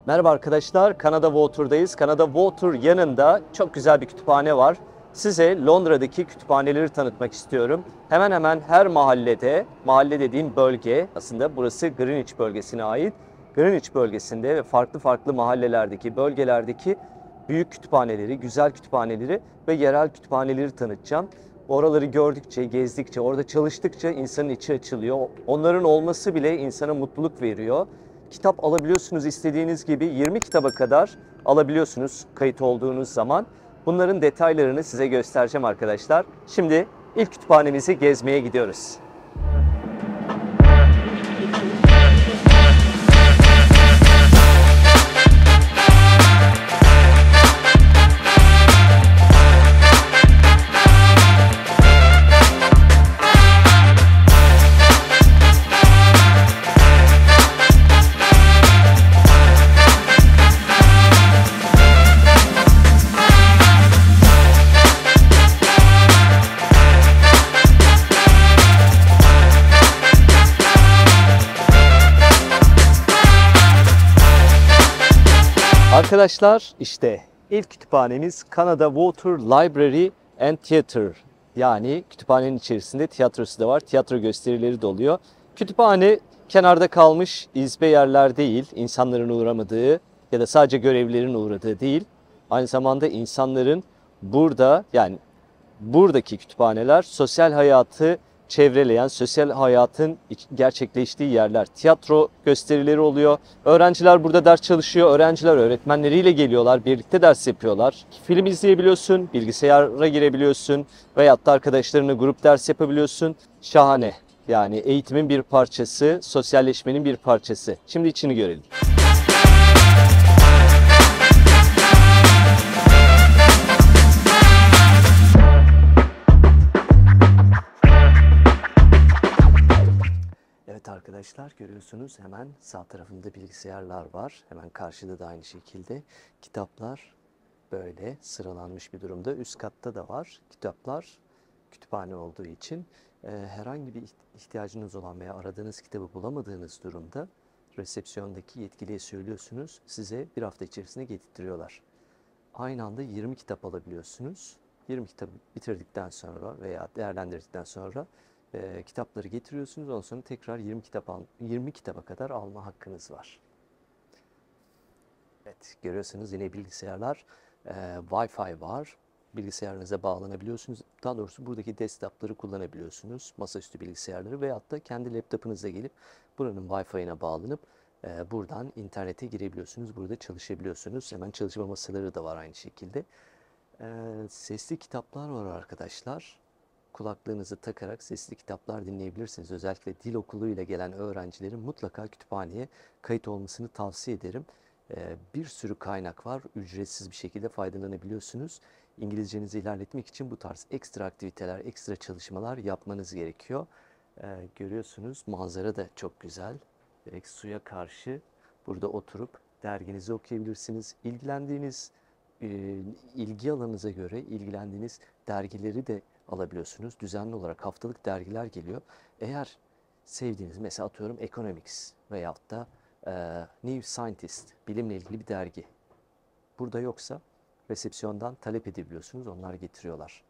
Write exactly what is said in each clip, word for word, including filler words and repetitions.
Merhaba arkadaşlar, Canada Water'dayız. Canada Water yanında çok güzel bir kütüphane var. Size Londra'daki kütüphaneleri tanıtmak istiyorum. Hemen hemen her mahallede, mahalle dediğim bölge, aslında burası Greenwich bölgesine ait. Greenwich bölgesinde ve farklı farklı mahallelerdeki, bölgelerdeki büyük kütüphaneleri, güzel kütüphaneleri ve yerel kütüphaneleri tanıtacağım. Oraları gördükçe, gezdikçe, orada çalıştıkça insanın içi açılıyor. Onların olması bile insana mutluluk veriyor. Kitap alabiliyorsunuz istediğiniz gibi, yirmi kitaba kadar alabiliyorsunuz kayıt olduğunuz zaman. Bunların detaylarını size göstereceğim arkadaşlar. Şimdi ilk kütüphanemizi gezmeye gidiyoruz. Arkadaşlar işte ilk kütüphanemiz Canada Water Library and Theatre. Yani kütüphanenin içerisinde tiyatrosu da var. Tiyatro gösterileri de oluyor. Kütüphane kenarda kalmış izbe yerler değil. İnsanların uğramadığı ya da sadece görevlilerin uğradığı değil. Aynı zamanda insanların burada, yani buradaki kütüphaneler sosyal hayatı çevreleyen, sosyal hayatın gerçekleştiği yerler. Tiyatro gösterileri oluyor. Öğrenciler burada ders çalışıyor. Öğrenciler öğretmenleriyle geliyorlar. Birlikte ders yapıyorlar. Film izleyebiliyorsun, bilgisayara girebiliyorsun veyahut da arkadaşlarına grup ders yapabiliyorsun. Şahane. Yani eğitimin bir parçası, sosyalleşmenin bir parçası. Şimdi içini görelim. Evet arkadaşlar, görüyorsunuz hemen sağ tarafında bilgisayarlar var. Hemen karşıda da aynı şekilde kitaplar böyle sıralanmış bir durumda. Üst katta da var kitaplar, kütüphane olduğu için e, herhangi bir ihtiyacınız olan veya aradığınız kitabı bulamadığınız durumda resepsiyondaki yetkiliye söylüyorsunuz. Size bir hafta içerisinde getirtiyorlar. Aynı anda yirmi kitap alabiliyorsunuz. yirmi kitabı bitirdikten sonra veya değerlendirdikten sonra e, kitapları getiriyorsunuz. Ondan sonra tekrar yirmi kitap al, yirmi kitaba kadar alma hakkınız var. Evet, görüyorsunuz yine bilgisayarlar, e, Wi-Fi var. Bilgisayarınıza bağlanabiliyorsunuz. Daha doğrusu buradaki desktop'ları kullanabiliyorsunuz. Masaüstü bilgisayarları veyahut da kendi laptopunuza gelip buranın Wi-Fi'ine bağlanıp e, buradan internete girebiliyorsunuz. Burada çalışabiliyorsunuz. Hemen çalışma masaları da var aynı şekilde. E, sesli kitaplar var arkadaşlar. Kulaklığınızı takarak sesli kitaplar dinleyebilirsiniz. Özellikle dil okuluyla gelen öğrencilerin mutlaka kütüphaneye kayıt olmasını tavsiye ederim. Ee, bir sürü kaynak var. Ücretsiz bir şekilde faydalanabiliyorsunuz. İngilizcenizi ilerletmek için bu tarz ekstra aktiviteler, ekstra çalışmalar yapmanız gerekiyor. Ee, görüyorsunuz manzara da çok güzel. Direkt suya karşı burada oturup derginizi okuyabilirsiniz. İlgilendiğiniz, e, ilgi alanınıza göre ilgilendiğiniz dergileri de alabiliyorsunuz. Düzenli olarak haftalık dergiler geliyor. Eğer sevdiğiniz, mesela atıyorum Economics veyahut da e, New Scientist, bilimle ilgili bir dergi burada yoksa resepsiyondan talep edebiliyorsunuz. Onlar getiriyorlar.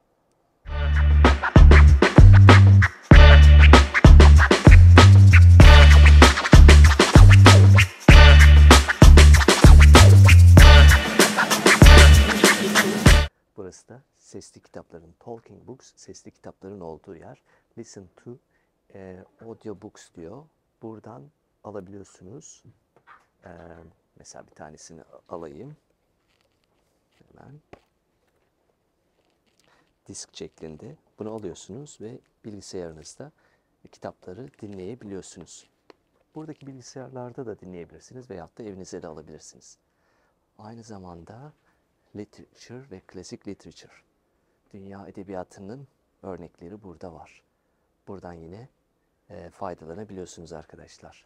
Burası da sesli kitapların, talking books, sesli kitapların olduğu yer. Listen to e, audiobooks diyor. Buradan alabiliyorsunuz. E, mesela bir tanesini alayım. Hemen. Disk şeklinde. Bunu alıyorsunuz ve bilgisayarınızda kitapları dinleyebiliyorsunuz. Buradaki bilgisayarlarda da dinleyebilirsiniz veyahut da evinize de alabilirsiniz. Aynı zamanda literature ve classic literature. Dünya edebiyatının örnekleri burada var. Buradan yine e, faydalanabiliyorsunuz arkadaşlar.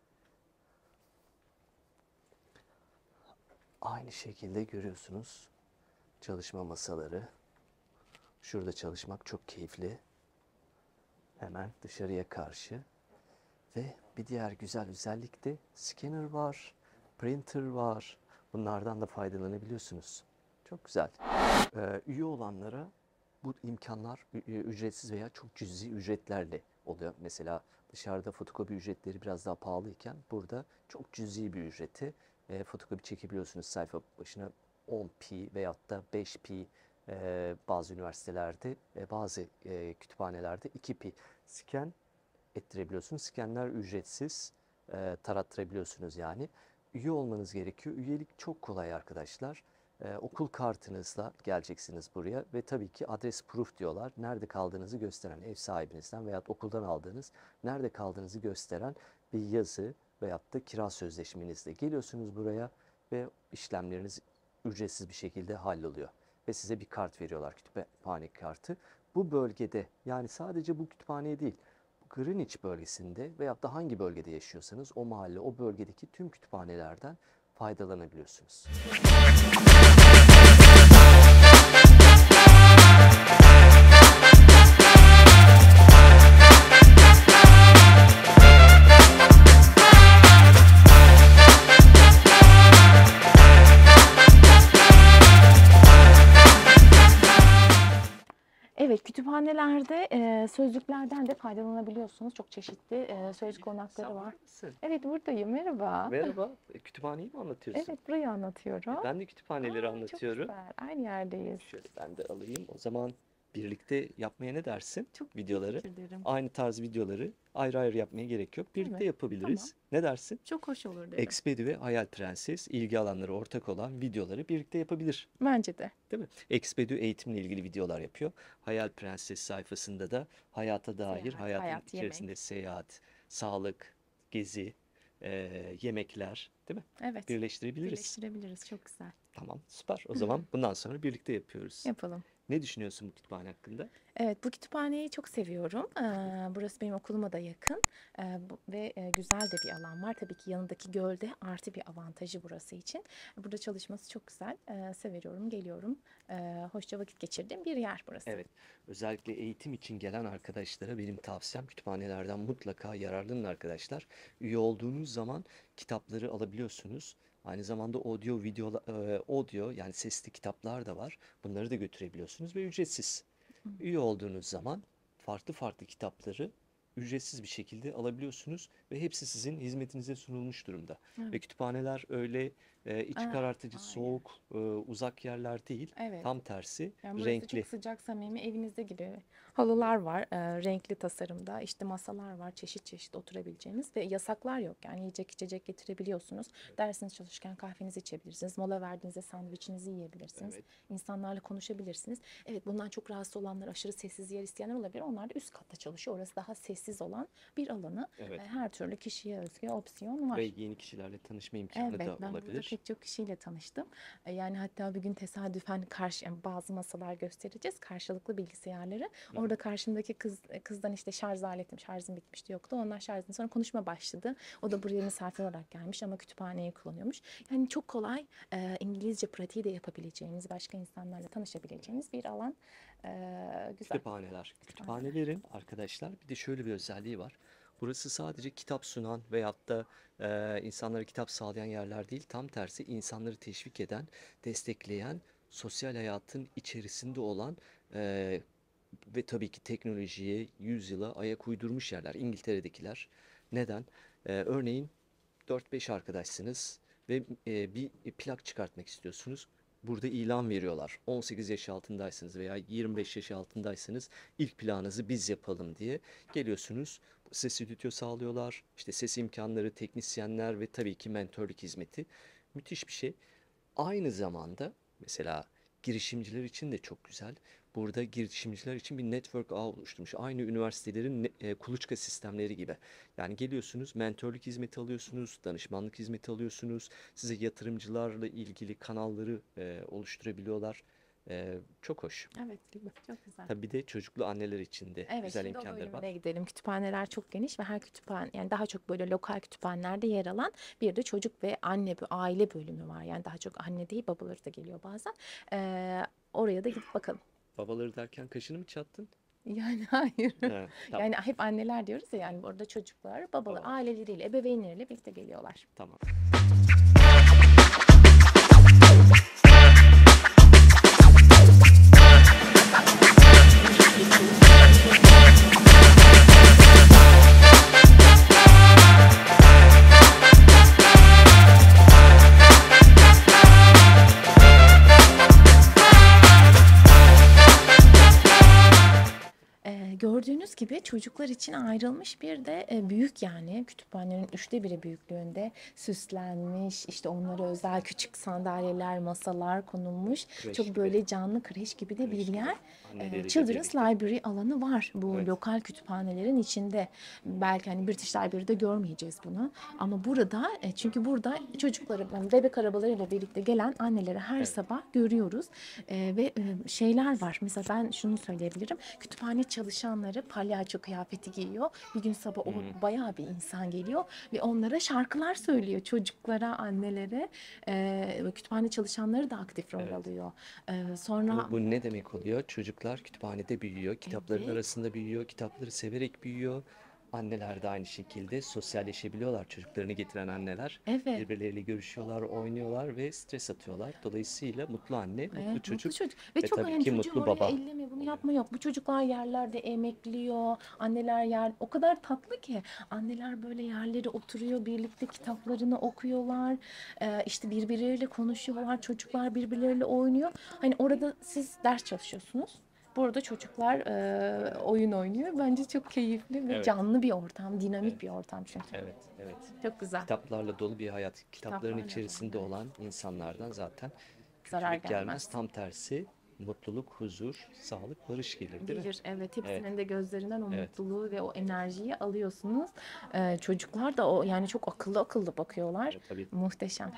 Aynı şekilde görüyorsunuz çalışma masaları. Şurada çalışmak çok keyifli. Hemen dışarıya karşı. Ve bir diğer güzel özellik de scanner var. printer var. Bunlardan da faydalanabiliyorsunuz. Çok güzel. Ee, üye olanlara bu imkanlar ü- ücretsiz veya çok cüzi ücretlerle oluyor. Mesela dışarıda fotokopi ücretleri biraz daha pahalıyken burada çok cüzi bir ücreti e, fotokopi çekebiliyorsunuz. Sayfa başına on pi veyahut da beş pi, e, bazı üniversitelerde, e, bazı e, kütüphanelerde iki pi scan ettirebiliyorsunuz. Scanler ücretsiz, e, tarattırabiliyorsunuz yani. Üye olmanız gerekiyor. Üyelik çok kolay arkadaşlar. E, okul kartınızla geleceksiniz buraya ve tabii ki adres proof diyorlar. Nerede kaldığınızı gösteren, ev sahibinizden veya okuldan aldığınız nerede kaldığınızı gösteren bir yazı veyahut da kira sözleşmenizle geliyorsunuz buraya ve işlemleriniz ücretsiz bir şekilde halloluyor. Ve size bir kart veriyorlar, kütüphane kartı. Bu bölgede, yani sadece bu kütüphaneye değil, Greenwich bölgesinde veyahut da hangi bölgede yaşıyorsanız o mahalle, o bölgedeki tüm kütüphanelerden faydalanabiliyorsunuz. Evet, kütüphanelerde e, sözlüklerden de faydalanabiliyorsunuz. Çok çeşitli e, sözlük olanakları var. Mısın? Evet, buradayım. Merhaba. Merhaba. E, Kütüphaneyi mi anlatıyorsun? Evet, burayı anlatıyorum. Ben de kütüphaneleri Aa, çok anlatıyorum. güzel. Aynı yerdeyiz. Şöyle ben de alayım. O zaman birlikte yapmaya ne dersin? Çok Videoları. teşekkür ederim. Aynı tarz videoları ayrı ayrı yapmaya gerek yok. Değil Birlikte mi? yapabiliriz. Ne dersin? Çok hoş olur dedim. Expedia ve Hayal Prenses ilgi alanları ortak olan videoları birlikte yapabilir. Bence de. Değil mi? Expedia eğitimle ilgili videolar yapıyor. Hayal Prenses sayfasında da hayata dair, Seyahat, hayatın hayat, içerisinde seyahat, sağlık, gezi, e, yemekler, değil mi? Evet, Birleştirebiliriz. birleştirebiliriz. Çok güzel. Tamam, süper. O zaman bundan sonra birlikte yapıyoruz. Yapalım. Ne düşünüyorsun bu kütüphane hakkında? Evet, bu kütüphaneyi çok seviyorum. Ee, burası benim okuluma da yakın. Ee, bu- ve e, güzel de bir alan var. Tabii ki yanındaki gölde artı bir avantajı burası için. Burada çalışması çok güzel. Ee, seviyorum, geliyorum. Ee, hoşça vakit geçirdiğim bir yer burası. Evet, özellikle eğitim için gelen arkadaşlara benim tavsiyem kütüphanelerden mutlaka yararlanın arkadaşlar. Üye olduğunuz zaman kitapları alabiliyorsunuz. Aynı zamanda audio, video, e, audio yani sesli kitaplar da var. Bunları da götürebiliyorsunuz ve ücretsiz. Üye olduğunuz zaman farklı farklı kitapları ücretsiz bir şekilde alabiliyorsunuz ve hepsi sizin hizmetinize sunulmuş durumda. Evet. Ve kütüphaneler öyle e, iç Aa, karartıcı, aynen. soğuk, e, uzak yerler değil. Evet. Tam tersi Yani burası renkli. çok sıcak, samimi, evinizde gibi. Halılar var, e, renkli tasarımda. İşte masalar var, çeşit çeşit oturabileceğiniz ve yasaklar yok. Yani yiyecek içecek getirebiliyorsunuz. Dersiniz çalışırken kahvenizi içebilirsiniz. Mola verdiğinizde sandviçinizi yiyebilirsiniz. Evet. İnsanlarla konuşabilirsiniz. Evet, bundan çok rahatsız olanlar, aşırı sessiz yer isteyenler olabilir. Onlar da üst katta çalışıyor. Orası daha sessiz olan bir alanı. Evet. E, her türlü kişiye özgü opsiyon var. Ve yeni kişilerle tanışma imkanı Evet, da ben burada olabilir. pek çok kişiyle tanıştım. E, Yani hatta bir gün tesadüfen karşı yani bazı masalar göstereceğiz, karşılıklı bilgisayarları. Orada karşımdaki kız kızdan işte şarj aletim, şarjım bitmişti yoktu. Onlar şarjdan sonra konuşma başladı. O da buraya misafir olarak gelmiş ama kütüphaneyi kullanıyormuş. Yani çok kolay e, İngilizce pratiği de yapabileceğiniz, başka insanlarla tanışabileceğiniz bir alan. E, güzel. Kütüphaneler. Kütüphanelerin arkadaşlar bir de şöyle bir özelliği var. Burası sadece kitap sunan veyahut da e, insanlara kitap sağlayan yerler değil. Tam tersi insanları teşvik eden, destekleyen, sosyal hayatın içerisinde olan e, ve tabii ki teknolojiye, yüzyıla ayak uydurmuş yerler. İngiltere'dekiler. Neden? E, örneğin dört beş arkadaşsınız ve e, bir plak çıkartmak istiyorsunuz. Burada ilan veriyorlar. on sekiz yaş altındaysanız veya yirmi beş yaş altındaysanız ilk planınızı biz yapalım diye geliyorsunuz. Size stüdyo sağlıyorlar. İşte ses imkanları, teknisyenler ve tabii ki mentörlük hizmeti. Müthiş bir şey. Aynı zamanda mesela girişimciler için de çok güzel. Burada girişimciler için bir network ağ oluşturmuş. Aynı üniversitelerin ne- e, kuluçka sistemleri gibi. Yani geliyorsunuz, mentörlük hizmeti alıyorsunuz, danışmanlık hizmeti alıyorsunuz. Size yatırımcılarla ilgili kanalları e, oluşturabiliyorlar. E, çok hoş. Evet, değil mi? Çok güzel. Tabii bir de çocuklu anneler için de Evet, güzel şimdi o imkanları var. bölümüne gidelim. Kütüphaneler çok geniş ve her kütüphane yani daha çok böyle lokal kütüphanelerde yer alan bir de çocuk ve anne aile bölümü var. Yani daha çok anne değil babaları da geliyor bazen. Ee, oraya da gidip bakalım. Babaları derken kaşını mı çattın? Yani hayır. He, tamam, Yani hep anneler diyoruz ya yani orada çocuklar, babalar, Tamam. aileleriyle, ebeveynleriyle birlikte geliyorlar. tamam. gibi çocuklar için ayrılmış bir de e, büyük yani kütüphanenin üçte biri büyüklüğünde süslenmiş, işte onlara özel küçük sandalyeler, masalar konulmuş. Kreş Çok gibi. böyle canlı kreş gibi de Kreş bir gibi. yer. Anneleriyle E, Children's birlikte. Library alanı var bu Evet. lokal kütüphanelerin içinde. Belki hani British Library'de görmeyeceğiz bunu. Ama burada e, çünkü burada çocukları yani bebek arabalarıyla birlikte gelen anneleri her Evet. sabah görüyoruz. E, ve e, şeyler var. Mesela ben şunu söyleyebilirim. Kütüphane çalışanları palyaço kıyafeti giyiyor. Bir gün sabah o bayağı bir insan geliyor ve onlara şarkılar söylüyor çocuklara, annelere. E, ve kütüphane çalışanları da aktif rol Evet. alıyor. E, sonra Bu, bu ne demek oluyor? Çocuklar kütüphanede büyüyor, kitapların Evet. arasında büyüyor, kitapları severek büyüyor. Anneler de aynı şekilde sosyalleşebiliyorlar. Çocuklarını getiren anneler Evet. birbirleriyle görüşüyorlar, oynuyorlar ve stres atıyorlar. Dolayısıyla mutlu anne, mutlu Evet, çocuk mutlu çocuk. Ve ve çok tabii yani ki çocuğu mutlu oraya baba. elleme, bunu yapma yok. Bu çocuklar yerlerde emekliyor. Anneler yer o kadar tatlı ki. Anneler böyle yerlere oturuyor, birlikte kitaplarını okuyorlar. Ee, işte birbirleriyle konuşuyorlar. Çocuklar birbirleriyle oynuyor. Hani orada siz ders çalışıyorsunuz. Burada çocuklar e, oyun oynuyor. Bence çok keyifli ve Evet. canlı bir ortam, dinamik Evet. bir ortam çünkü. Evet, evet. Çok güzel. Kitaplarla dolu bir hayat. Kitapların Kitaplarla dolu, içerisinde evet. olan insanlardan zaten Zarar kötülük gelmez. gelmez. Tam tersi mutluluk, huzur, sağlık, barış gelir, değil mi? Gelir, evet, Evet. hepsinin de gözlerinden o Evet. mutluluğu ve o enerjiyi alıyorsunuz. Ee, çocuklar da o yani çok akıllı akıllı bakıyorlar. Evet, tabii. Muhteşem.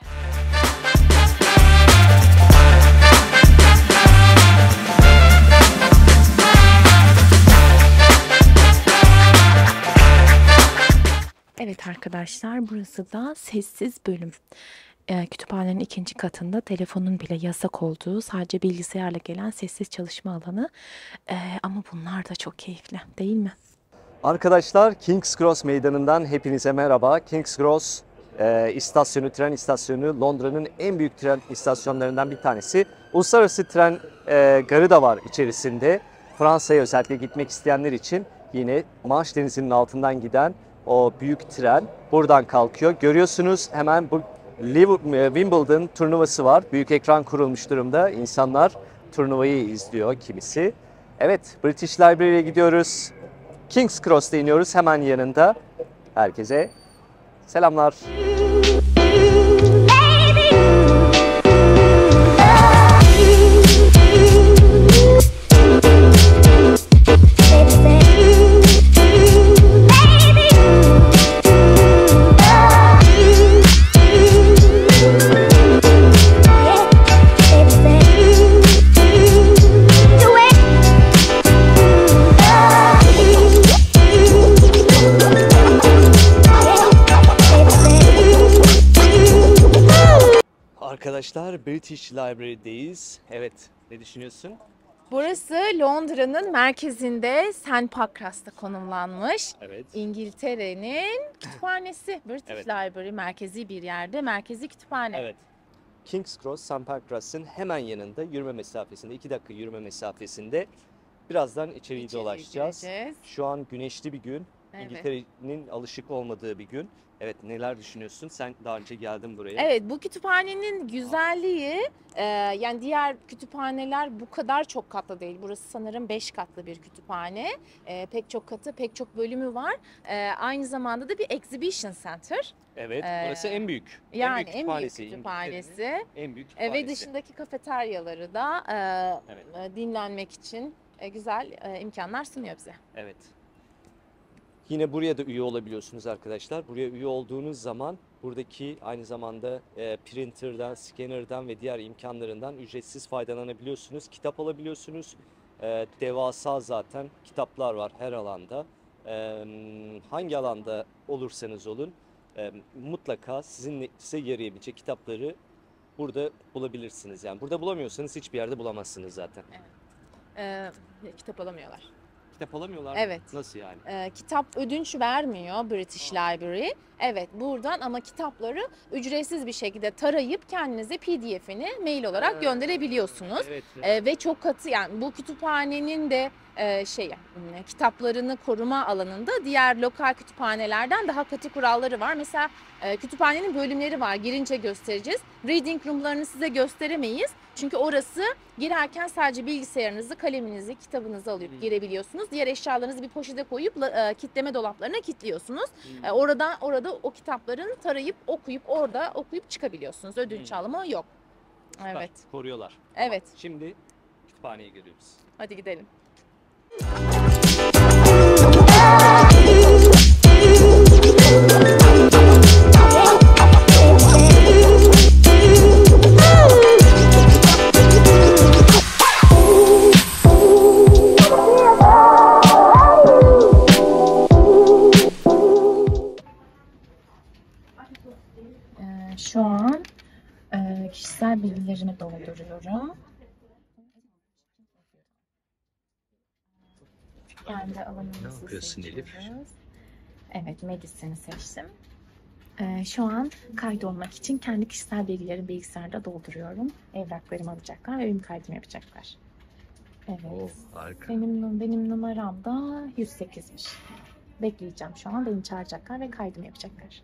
Evet arkadaşlar, burası da sessiz bölüm. Ee, kütüphanenin ikinci katında telefonun bile yasak olduğu, sadece bilgisayarla gelen sessiz çalışma alanı. Ee, ama bunlar da çok keyifli, değil mi? Arkadaşlar, King's Cross Meydanı'ndan hepinize merhaba. King's Cross e, istasyonu, tren istasyonu Londra'nın en büyük tren istasyonlarından bir tanesi. Uluslararası tren e, garı da var içerisinde. Fransa'ya özellikle gitmek isteyenler için yine Manş Denizi'nin altından giden o büyük tren buradan kalkıyor. Görüyorsunuz hemen bu Liv- Wimbledon turnuvası var. Büyük ekran kurulmuş durumda. İnsanlar turnuvayı izliyor kimisi. Evet, British Library'e gidiyoruz. King's Cross'ta iniyoruz hemen yanında. Herkese selamlar. Arkadaşlar, British Library'deyiz. Evet, ne düşünüyorsun? Burası Londra'nın merkezinde Saint Pancras'ta konumlanmış. Evet. İngiltere'nin kütüphanesi. British Evet. Library merkezi bir yerde, merkezi kütüphane. Evet. King's Cross, Saint Pancras'ın hemen yanında, yürüme mesafesinde, iki dakika yürüme mesafesinde. Birazdan içeriye İçeriye dolaşacağız. gireceğiz. Şu an güneşli bir gün. Evet. İngiltere'nin alışık olmadığı bir gün. Evet, neler düşünüyorsun? Sen daha önce geldin buraya. Evet, bu kütüphanenin güzelliği e, yani diğer kütüphaneler bu kadar çok katlı değil. Burası sanırım beş katlı bir kütüphane. E, pek çok katı, pek çok bölümü var. E, aynı zamanda da bir exhibition center. Evet, Ee, burası en büyük. Yani en büyük en büyük kütüphanesi. kütüphanesi. İngiltere'nin En büyük E, kütüphanesi. ve dışındaki kafeteryaları da e, Evet. e, dinlenmek için e, güzel e, imkanlar sunuyor bize. Evet. Yine buraya da üye olabiliyorsunuz arkadaşlar. Buraya üye olduğunuz zaman buradaki aynı zamanda e, printer'dan, scanner'dan ve diğer imkanlarından ücretsiz faydalanabiliyorsunuz. Kitap alabiliyorsunuz. E, devasa zaten kitaplar var her alanda. E, hangi alanda olursanız olun e, mutlaka sizin size yarayabilecek kitapları burada bulabilirsiniz. Yani burada bulamıyorsanız hiçbir yerde bulamazsınız zaten. E, kitap alamıyorlar. Kitap alamıyorlar mı? Evet. Nasıl yani? E, kitap ödünç vermiyor British Library. Evet, buradan ama kitapları ücretsiz bir şekilde tarayıp kendinize P D F'ini mail olarak gönderebiliyorsunuz. Evet. E, ve çok katı yani bu kütüphanenin de e, şey m, kitaplarını koruma alanında diğer lokal kütüphanelerden daha katı kuralları var. Mesela e, kütüphanenin bölümleri var. Girince göstereceğiz. Reading room'larını size gösteremeyiz. Çünkü orası girerken sadece bilgisayarınızı, kaleminizi, kitabınızı alıp girebiliyorsunuz. alıyorsunuz. Diğer eşyalarınızı bir poşete koyup la- e, kitleme dolaplarına kilitliyorsunuz. Hmm. E, orada orada o kitapların tarayıp okuyup orada okuyup çıkabiliyorsunuz. Ödünç Hmm. alımı yok. Süper, Evet. koruyorlar. Evet. Tamam, şimdi kütüphaneye geliyoruz. Hadi gidelim. Ee, şu an e, kişisel bilgilerimi dolduruyorum. Kendi alanımızı Ne yapıyorsun Elif? seçiyoruz. Evet, Medicine'i seçtim. Ee, şu an kaydolmak için kendi kişisel bilgilerimi bilgisayarda dolduruyorum. Evraklarımı alacaklar ve benim kaydımı yapacaklar. Evet. Oh, harika. Benim, benim numaram da yüz sekizmiş. Bekleyeceğim şu an. Beni çağıracaklar ve kaydımı yapacaklar.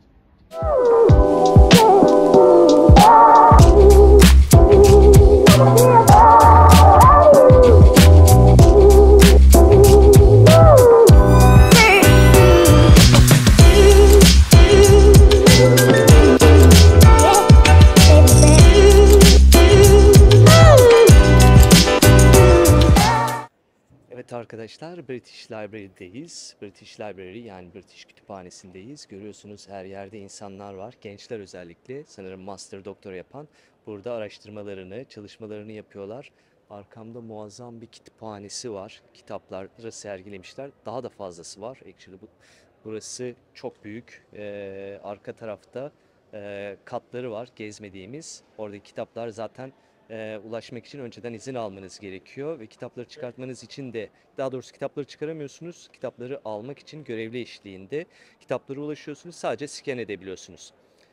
Evet arkadaşlar, British Library'deyiz. British Library yani British Kütüphanesi'ndeyiz. Görüyorsunuz her yerde insanlar var. Gençler özellikle sanırım master doktora yapan burada araştırmalarını, çalışmalarını yapıyorlar. Arkamda muazzam bir kütüphanesi var. Kitapları sergilemişler. Daha da fazlası var. Actually bu, burası çok büyük. Ee, arka tarafta e, katları var gezmediğimiz. Oradaki kitaplar zaten e, ulaşmak için önceden izin almanız gerekiyor ve kitapları çıkartmanız için de daha doğrusu kitapları çıkaramıyorsunuz. Kitapları almak için görevli eşliğinde kitaplara ulaşıyorsunuz. Sadece scan edebiliyorsunuz.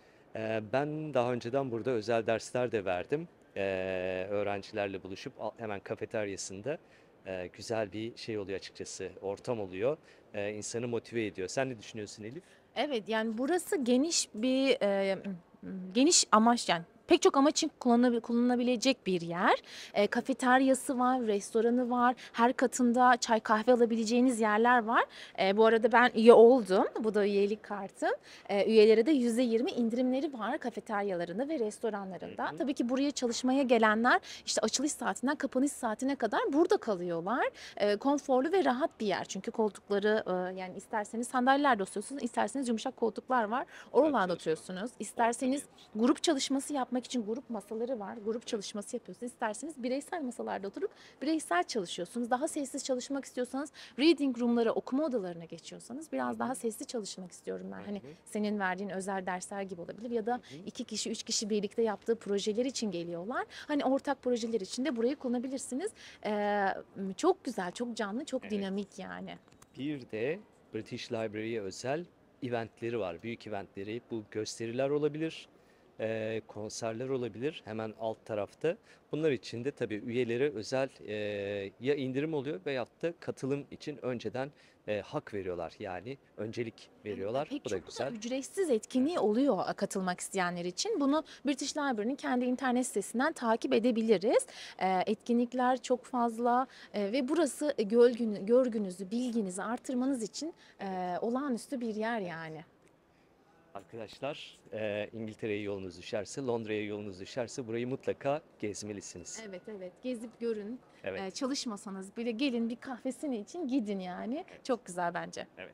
E, ben daha önceden burada özel dersler de verdim. E, öğrencilerle buluşup al- hemen kafeteryasında e, güzel bir şey oluyor açıkçası. Ortam oluyor. E, insanı motive ediyor. Sen ne düşünüyorsun Elif? Evet, yani burası geniş bir e, geniş amaç, yani pek çok amaç için kullanılabil- kullanılabilecek bir yer. E, kafeteryası var, restoranı var. Her katında çay kahve alabileceğiniz yerler var. E, bu arada ben üye oldum. Bu da üyelik kartım. E, üyelere de yüzde yirmi indirimleri var kafeteryalarında ve restoranlarında. Hı hı. Tabii ki buraya çalışmaya gelenler işte açılış saatinden kapanış saatine kadar burada kalıyorlar. E, konforlu ve rahat bir yer. Çünkü koltukları e, yani isterseniz sandalyelerde oturuyorsunuz, isterseniz yumuşak koltuklar var. Oralarda çalışma. oturuyorsunuz. İsterseniz grup çalışması yapmak için grup masaları var. Grup çalışması yapıyorsunuz. İsterseniz bireysel masalarda oturup bireysel çalışıyorsunuz. Daha sessiz çalışmak istiyorsanız reading room'lara, okuma odalarına geçiyorsanız biraz daha sesli çalışmak istiyorum ben. Hani Hı hı. senin verdiğin özel dersler gibi olabilir ya da Hı hı. iki kişi, üç kişi birlikte yaptığı projeler için geliyorlar. Hani ortak projeler için de burayı kullanabilirsiniz. Ee, çok güzel, çok canlı, çok Evet. dinamik yani. Bir de British Library'ye özel eventleri var. Büyük eventleri. Bu gösteriler olabilir, eee, konserler olabilir. Hemen alt tarafta. Bunlar için de tabii üyelere özel eee, ya indirim oluyor veyahut da katılım için önceden eee, hak veriyorlar. Yani öncelik veriyorlar. Pek Bu da çok da güzel. ücretsiz etkinliği oluyor a, katılmak isteyenler için. Bunu British Library'nin kendi internet sitesinden takip edebiliriz. Ee, etkinlikler çok fazla e, ve burası e, gölgünü, görgünüzü, bilginizi artırmanız için e, olağanüstü bir yer yani. Arkadaşlar, eee, İngiltere'ye yolunuz düşerse, Londra'ya yolunuz düşerse burayı mutlaka gezmelisiniz. Evet, evet, gezip görün. Evet, Ee, çalışmasanız bile gelin bir kahvesini için gidin yani. evet, Çok güzel bence. evet.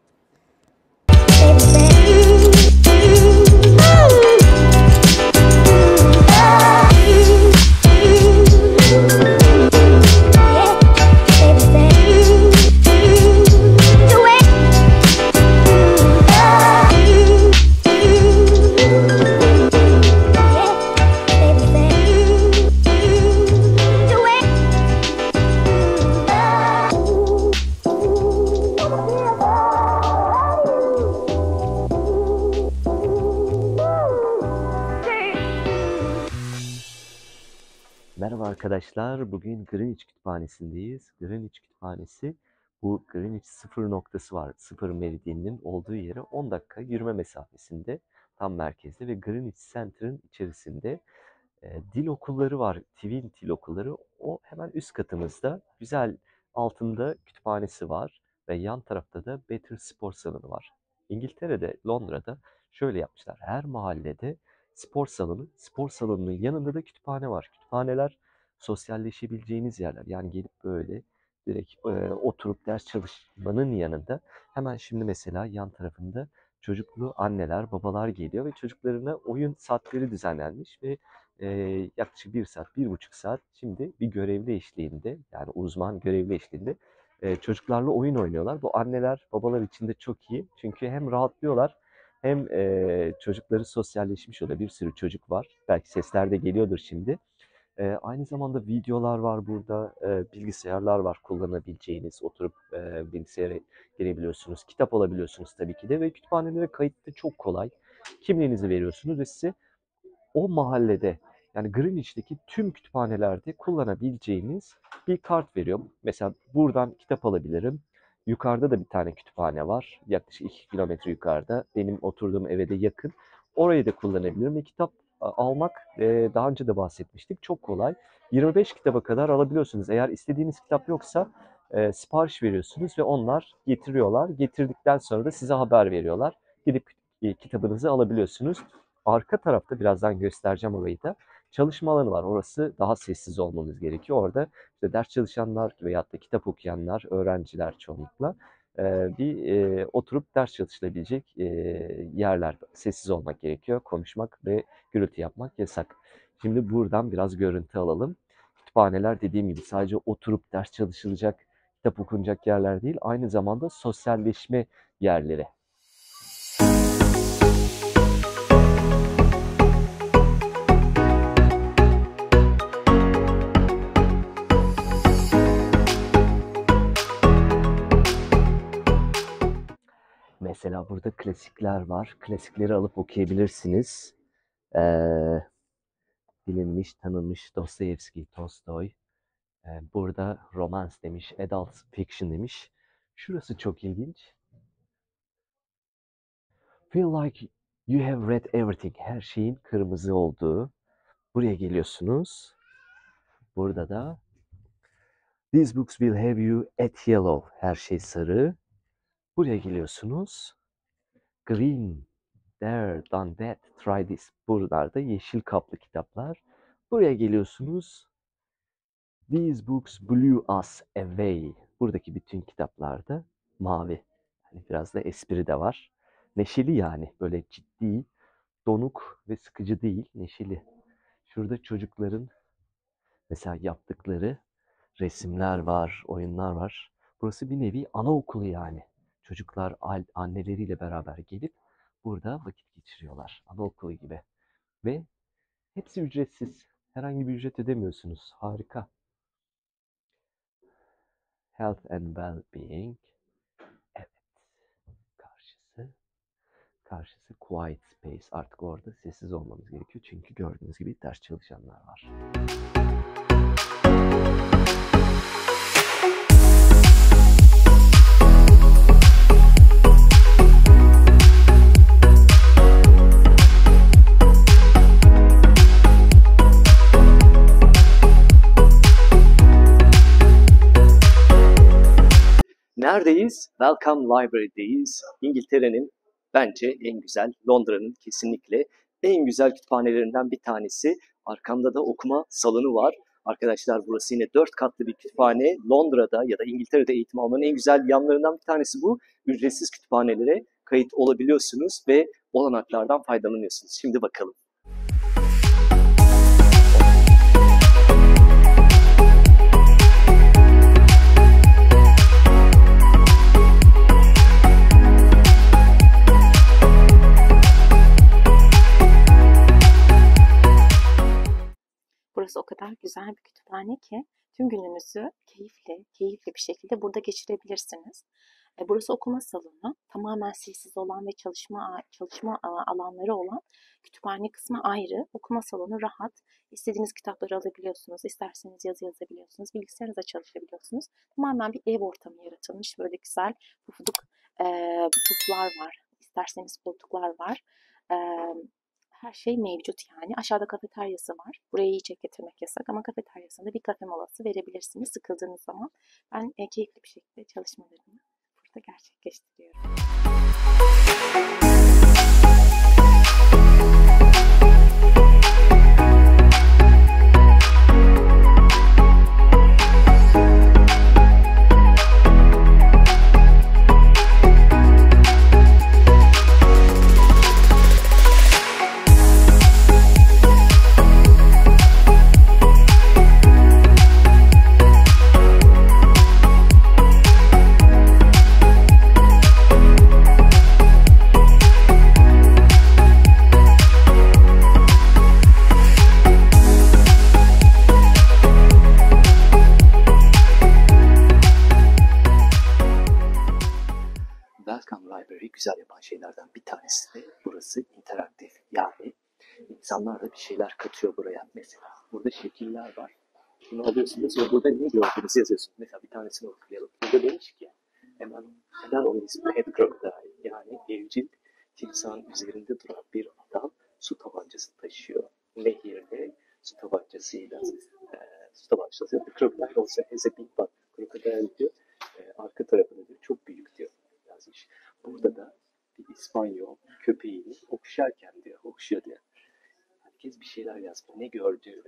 Merhaba arkadaşlar. Bugün Greenwich Kütüphanesi'ndeyiz. Greenwich Kütüphanesi bu Greenwich sıfır noktası var. Sıfır meridyeninin olduğu yere on dakika yürüme mesafesinde tam merkezde ve Greenwich Center'ın içerisinde e, dil okulları var. Twin dil okulları. O hemen üst katımızda güzel Altında kütüphanesi var ve yan tarafta da Better spor salonu var. İngiltere'de, Londra'da şöyle yapmışlar. Her mahallede spor salonu, spor salonunun yanında da kütüphane var. Kütüphaneler sosyalleşebileceğiniz yerler. Yani gelip böyle direkt e, oturup ders çalışmanın yanında hemen şimdi mesela yan tarafında çocuklu anneler, babalar geliyor ve çocuklarına oyun saatleri düzenlenmiş ve e, yaklaşık bir saat, bir buçuk saat şimdi bir görevli eşliğinde, yani uzman görevli eşliğinde e, çocuklarla oyun oynuyorlar. Bu anneler, babalar için de çok iyi. Çünkü hem rahatlıyorlar hem e, çocukları sosyalleşmiş oluyor. Bir sürü çocuk var. Belki sesler de geliyordur şimdi. E, aynı zamanda videolar var burada, e, bilgisayarlar var kullanabileceğiniz, oturup e, bilgisayara girebiliyorsunuz, kitap alabiliyorsunuz tabii ki de ve kütüphanelere kayıt da çok kolay. Kimliğinizi veriyorsunuz ve size o mahallede yani Greenwich'teki tüm kütüphanelerde kullanabileceğiniz bir kart veriyor. Mesela buradan kitap alabilirim. Yukarıda da bir tane kütüphane var. Yaklaşık iki kilometre yukarıda. Benim oturduğum eve de yakın. Orayı da kullanabilirim ve kitap almak e, daha önce de bahsetmiştik. Çok kolay. yirmi beş kitaba kadar alabiliyorsunuz. Eğer istediğiniz kitap yoksa e, sipariş veriyorsunuz ve onlar getiriyorlar. Getirdikten sonra da size haber veriyorlar. Gidip e, kitabınızı alabiliyorsunuz. Arka tarafta birazdan göstereceğim orayı da. Çalışma alanı var. Orası daha sessiz olmanız gerekiyor. Orada işte ders çalışanlar veyahut da kitap okuyanlar, öğrenciler çoğunlukla e, bir e, oturup ders çalışılabilecek e, yerler. Sessiz olmak gerekiyor. Konuşmak ve gürültü yapmak yasak. Şimdi buradan biraz görüntü alalım. Kütüphaneler dediğim gibi sadece oturup ders çalışılacak, kitap okunacak yerler değil, aynı zamanda sosyalleşme yerleri. Mesela burada klasikler var. Klasikleri alıp okuyabilirsiniz. Ee, bilinmiş, tanınmış Dostoyevski, Tolstoy. Ee, burada romans demiş, adult fiction demiş. Şurası çok ilginç. Feel like you have read everything. Her şeyin kırmızı olduğu. Buraya geliyorsunuz. Burada da these books will have you at yellow. Her şey sarı. Buraya geliyorsunuz. Green. There, done that, try this. Buralarda yeşil kaplı kitaplar. Buraya geliyorsunuz. These books blew us away. Buradaki bütün kitaplarda mavi. Yani biraz da espri de var. Neşeli yani. Böyle ciddi, donuk ve sıkıcı değil. Neşeli. Şurada çocukların mesela yaptıkları resimler var, oyunlar var. Burası bir nevi anaokulu yani. Çocuklar anneleriyle beraber gelip burada vakit geçiriyorlar. Anaokulu gibi. Ve hepsi ücretsiz. Herhangi bir ücret ödemiyorsunuz. Harika. Health and Well-being. Evet. Karşısı. Karşısı Quiet Space. Artık orada sessiz olmamız gerekiyor. Çünkü gördüğünüz gibi ders çalışanlar var. Neredeyiz? Welcome Library'deyiz. İngiltere'nin bence en güzel, Londra'nın kesinlikle en güzel kütüphanelerinden bir tanesi. Arkamda da okuma salonu var. Arkadaşlar burası yine dört katlı bir kütüphane. Londra'da ya da İngiltere'de eğitim almanın en güzel yanlarından bir tanesi bu. Ücretsiz kütüphanelere kayıt olabiliyorsunuz ve olanaklardan faydalanıyorsunuz. Şimdi bakalım. Burası o kadar güzel bir kütüphane ki tüm gününüzü keyifli, keyifli bir şekilde burada geçirebilirsiniz. Burası okuma salonu, tamamen sessiz olan ve çalışma çalışma alanları olan kütüphane kısmı ayrı. Okuma salonu rahat, istediğiniz kitapları alabiliyorsunuz, isterseniz yazı yazabiliyorsunuz, bilgisayarınızda çalışabiliyorsunuz. Tamamen bir ev ortamı yaratılmış, böyle güzel pufuduk e, puflar var, isterseniz koltuklar var. E, her şey mevcut yani. Aşağıda kafeteryası var. Buraya yiyecek getirmek yasak ama kafeteryasında bir kafe molası verebilirsiniz sıkıldığınız zaman. Ben e, keyifli bir şekilde çalışmalarımı burada gerçekleştiriyorum. Welcome Library güzel yapan şeylerden bir tanesi de burası interaktif. Yani insanlar da bir şeyler katıyor buraya. Mesela burada şekiller var. Bunu alıyorsunuz ve burada ne gördüğünüzü yazıyorsunuz. Mesela bir tanesini okuyalım. Burada demiş ki hemen hemen onun ismi Head Crocodile. Yani evcil timsahın üzerinde duran bir adam su tabancası taşıyor. Nehirde su tabancasıyla e, su tabancası. The crocodile also has a big butt. Crocodile diyor. E, arka tarafında diyor. Çok büyük diyor. Yazmış. Burada da bir İspanyol köpeğini okşarken diyor. Okşuyor diyor. Herkes bir şeyler yazmış. Ne gördüğünü.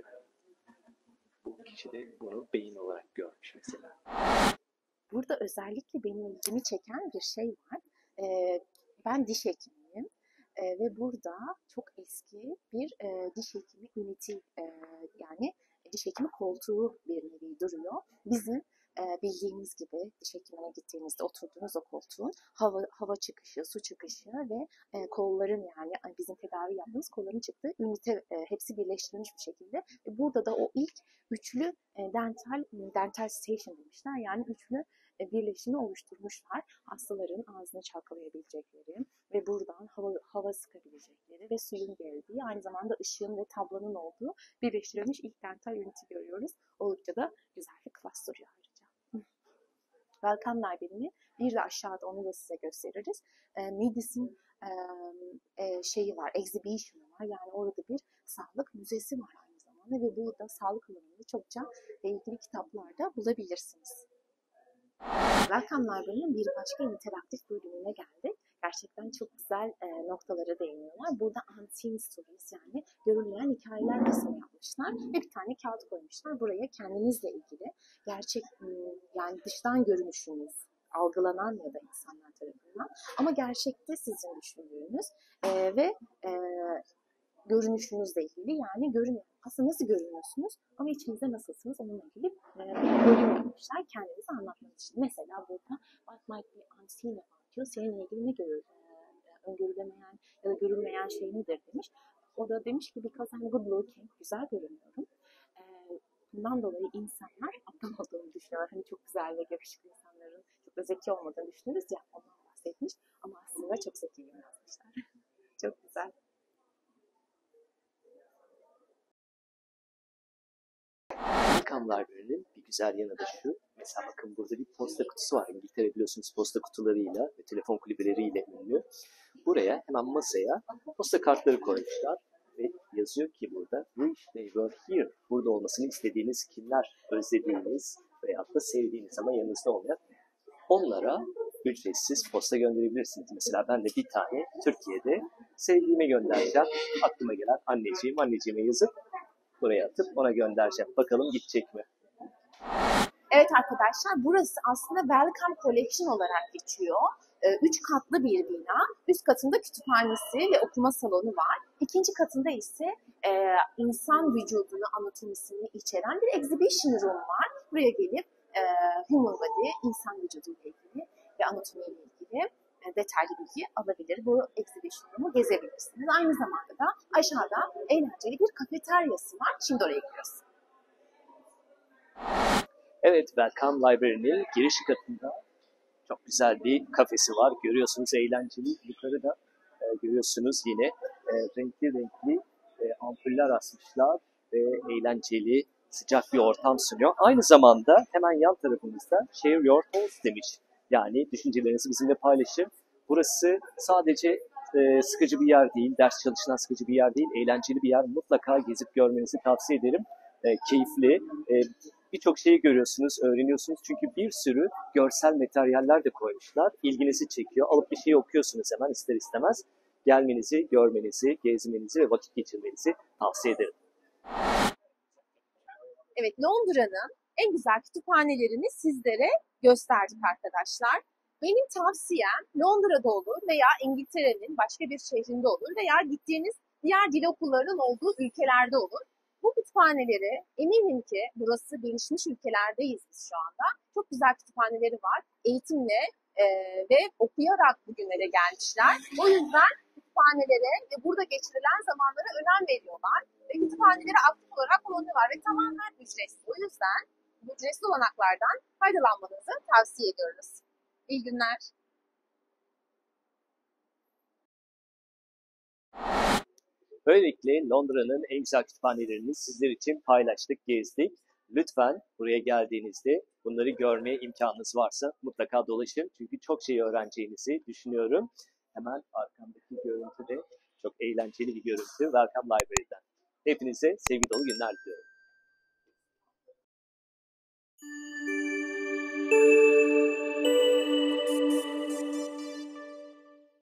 Bu kişi de bunu beyin olarak görmüş mesela. Burada özellikle benim ilgimi çeken bir şey var. Ee, ben diş hekimiyim ee, ve burada çok eski bir e, diş hekimi üniti e, yani diş hekimi koltuğu bir nevi duruyor. Bizim e, bildiğiniz gibi diş hekimine gittiğinizde oturduğunuz o koltuğun hava, hava çıkışı, su çıkışı ve e, kolların yani bizim tedavi yaptığımız kolların çıktığı ünite e, hepsi birleştirilmiş bir şekilde. E, burada da o ilk üçlü e, dental dental station demişler yani üçlü birleşimi oluşturmuşlar. Hastaların ağzını çalkalayabilecekleri ve buradan hava, hava sıkabilecekleri ve suyun geldiği, aynı zamanda ışığın ve tablanın olduğu birleştirilmiş ilk dental ünite görüyoruz. Oldukça da güzel bir klas duruyor ayrıca. Welcome Library'nin bir de aşağıda onu da size gösteririz. E, Medicine e, e, şeyi var, exhibition'ı var. Yani orada bir sağlık müzesi var aynı zamanda ve burada sağlık alanında çokça ilgili kitaplar da bulabilirsiniz. Welcome Library'nin bir başka interaktif bölümüne geldik. Gerçekten çok güzel e, noktalara değiniyorlar. Burada unseen stories yani görünmeyen hikayeler kısmı yapmışlar ve bir tane kağıt koymuşlar. Buraya kendinizle ilgili gerçek yani dıştan görünüşünüz algılanan ya da insanlar tarafından ama gerçekte sizin düşündüğünüz e, ve e, görünüşünüzle ilgili yani görünüyor. Aslında nasıl görünüyorsunuz ama içinizde nasılsınız onunla ilgili bir bölüm yapmışlar kendinizi anlatmanız için. Mesela burada what might be unseen about you, seninle ilgili ne görür, öngörülemeyen ya da görülmeyen şey nedir demiş. O da demiş ki because I'm good looking, güzel görünüyorum. Bundan dolayı insanlar aptal olduğunu düşünüyorlar. Hani çok güzel ve yakışıklı insanların çok da zeki olmadığını düşünürüz ya, ondan bahsetmiş ama aslında çok zeki yazmışlar. Çok güzel. Welcome Library'nin bir güzel yanı da şu. Mesela bakın burada bir posta kutusu var. İngiltere biliyorsunuz posta kutularıyla ve telefon kulübeleriyle ünlü. Buraya hemen masaya posta kartları koymuşlar. Ve yazıyor ki burada wish they were here. Burada olmasını istediğiniz kimler, özlediğiniz veyahut da sevdiğiniz ama yanınızda olmayan onlara ücretsiz posta gönderebilirsiniz. Mesela ben de bir tane Türkiye'de sevdiğime göndereceğim. Aklıma gelen anneciğim, anneciğime yazıp buraya atıp ona göndereceğim. Bakalım gidecek mi? Evet arkadaşlar, burası aslında Welcome Collection olarak geçiyor. Üç katlı bir bina. Üst katında kütüphanesi ve okuma salonu var. İkinci katında ise e, insan vücudunu, anatomisini içeren bir exhibition room var. Buraya gelip e, human body, insan vücuduyla ilgili ve anatomiyle ilgili e, detaylı bilgi alabilir. Bu exhibition room'u gezebilirsiniz. Aynı zamanda da aşağıda eğlenceli bir kafeteryası var. Şimdi oraya gidiyoruz. Evet, Welcome Library'nin giriş katında çok güzel bir kafesi var. Görüyorsunuz eğlenceli. Yukarıda e, görüyorsunuz yine e, renkli renkli e, ampuller asmışlar ve eğlenceli, sıcak bir ortam sunuyor. Aynı zamanda hemen yan tarafımızda Share Your Thoughts demiş. Yani düşüncelerinizi bizimle paylaşın. Burası sadece e, sıkıcı bir yer değil, ders çalışılan sıkıcı bir yer değil, eğlenceli bir yer. Mutlaka gezip görmenizi tavsiye ederim. E, keyifli, e, birçok şeyi görüyorsunuz, öğreniyorsunuz. Çünkü bir sürü görsel materyaller de koymuşlar. İlginizi çekiyor. Alıp bir şey okuyorsunuz hemen ister istemez. Gelmenizi, görmenizi, gezmenizi ve vakit geçirmenizi tavsiye ederim. Evet, Londra'nın en güzel kütüphanelerini sizlere gösterdik arkadaşlar. Benim tavsiyem Londra'da olur veya İngiltere'nin başka bir şehrinde olur veya gittiğiniz diğer dil okullarının olduğu ülkelerde olur. Bu kütüphaneleri eminim ki burası gelişmiş ülkelerdeyiz biz şu anda. Çok güzel kütüphaneleri var. Eğitimle e, ve okuyarak bugünlere gelmişler. O yüzden kütüphanelere ve burada geçirilen zamanlara önem veriyorlar. Ve kütüphaneleri aktif olarak kullanıyorlar ve tamamen ücretsiz. O yüzden ücretsiz olanaklardan faydalanmanızı tavsiye ediyoruz. İyi günler. Böylelikle Londra'nın en güzel kütüphanelerini sizler için paylaştık, gezdik. Lütfen buraya geldiğinizde bunları görmeye imkanınız varsa mutlaka dolaşın. Çünkü çok şey öğreneceğinizi düşünüyorum. Hemen arkamdaki görüntü de çok eğlenceli bir görüntü. Welcome Library'den. Hepinize sevgi dolu günler diliyorum.